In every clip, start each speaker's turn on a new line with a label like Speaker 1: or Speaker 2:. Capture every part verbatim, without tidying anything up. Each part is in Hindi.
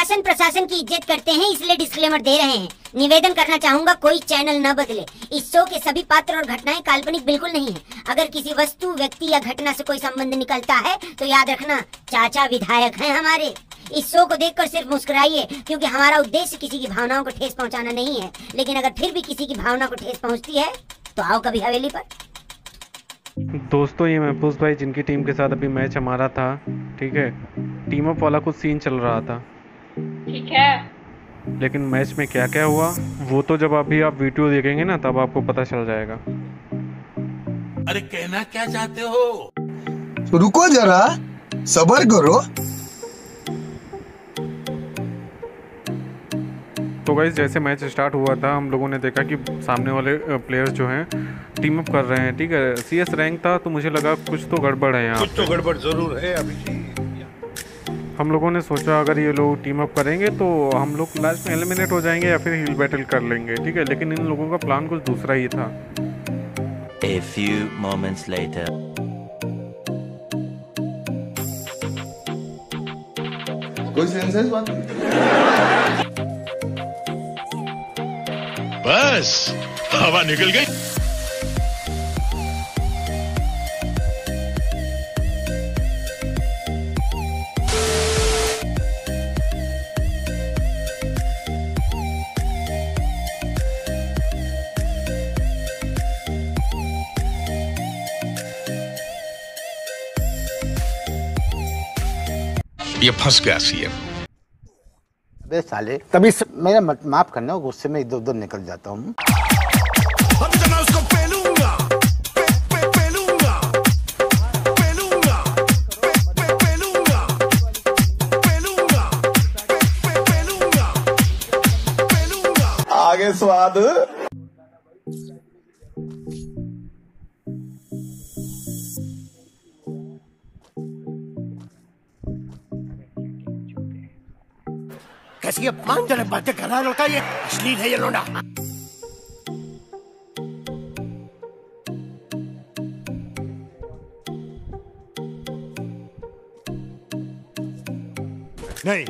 Speaker 1: शासन प्रशासन की इज्जत करते हैं, इसलिए डिस्क्लेमर दे रहे हैं। निवेदन करना चाहूंगा, कोई चैनल न बदले। इस शो के सभी पात्र और घटनाएं काल्पनिक बिल्कुल नहीं है। अगर किसी वस्तु, व्यक्ति या घटना से कोई संबंध निकलता है तो याद रखना चाचा विधायक हैं हमारे। इस शो को देखकर सिर्फ मुस्कुराइए, क्योंकि हमारा उद्देश्य किसी की भावनाओं को ठेस पहुंचाना नहीं है। लेकिन अगर फिर भी किसी की भावना को ठेस पहुंचती है तो आओ कभी हवेली पर।
Speaker 2: दोस्तों, ये महफूज भाई जिनकी टीम के साथ अभी मैच हमारा था, ठीक है, टीम अप वाला कुछ सीन चल रहा था,
Speaker 3: ठीक है,
Speaker 2: लेकिन मैच में क्या क्या हुआ वो तो जब अभी आप वीडियो देखेंगे ना तब आपको पता चल जाएगा।
Speaker 4: अरे कहना क्या चाहते हो?
Speaker 5: रुको जरा, सब्र करो।
Speaker 2: तो गाइस, जैसे मैच स्टार्ट हुआ था हम लोगों ने देखा कि सामने वाले प्लेयर्स जो हैं टीम अप कर रहे हैं, ठीक है। सीएस रैंक था तो मुझे लगा कुछ तो गड़बड़ है यहाँ,
Speaker 4: कुछ तो गड़बड़ जरूर है अभी।
Speaker 2: हम लोगों ने सोचा अगर ये लोग टीम अप करेंगे तो हम लोग लास्ट में एलिमिनेट हो जाएंगे या फिर हिल बैटल कर लेंगे, ठीक है। लेकिन इन लोगों का प्लान कुछ दूसरा ही था।
Speaker 6: A few moments later.
Speaker 5: कोई सेंसेस बात?
Speaker 4: बस हवा निकल गई। ये फंस गया सीएम।
Speaker 7: अबे साले, तभी मेरा माफ करना, गुस्से में इधर उधर निकल जाता हूँ।
Speaker 4: उसको पेलूंगा, पे, पे, पेलूंगा, पेलूंगा, पे, पे, पेलूंगा, पेलूंगा, पे, पे, पेलूंगा, पेलूंगा।
Speaker 5: आगे स्वाद।
Speaker 4: कैसी अपमानजनक बातें कर रहा है लड़का, ये अश्लील है ये लोंडा। नहीं।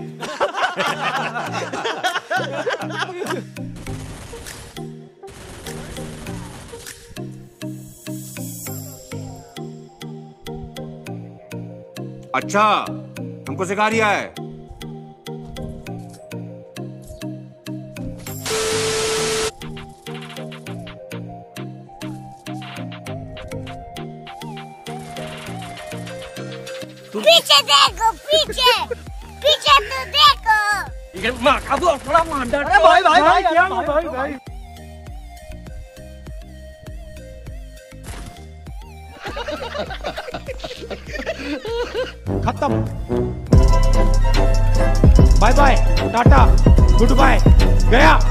Speaker 8: अच्छा, हमको सिखा रिया है।
Speaker 1: पीछे देखो, पीछे पीछे तो देखो।
Speaker 3: ये माँ का वो थोड़ा मांडा।
Speaker 9: अरे भाई भाई भाई क्या भाई भाई खत्म। Bye bye, tata, goodbye, गया।